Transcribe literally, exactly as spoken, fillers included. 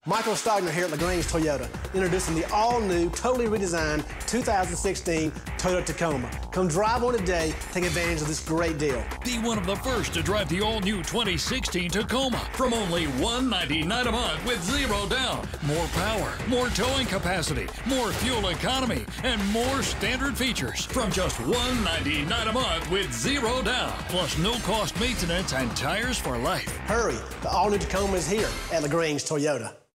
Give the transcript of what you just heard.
Michael Stogner here at LaGrange Toyota, introducing the all-new, totally redesigned two thousand sixteen Toyota Tacoma. Come drive one today, take advantage of this great deal. Be one of the first to drive the all-new twenty sixteen Tacoma from only one hundred ninety-nine dollars a month with zero down. More power, more towing capacity, more fuel economy, and more standard features from just one hundred ninety-nine dollars a month with zero down. Plus no-cost maintenance and tires for life. Hurry, the all-new Tacoma is here at LaGrange Toyota.